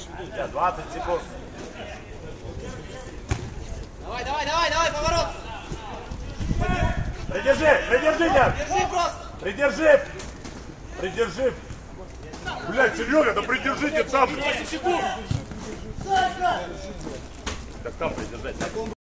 20 секунд. Давай, давай, давай, давай, поворот. Придержи, придержи, Ян. Держи просто. Придержи. Придержи. Блядь, Серега, да придержите там. 8 секунд. Так там придержать.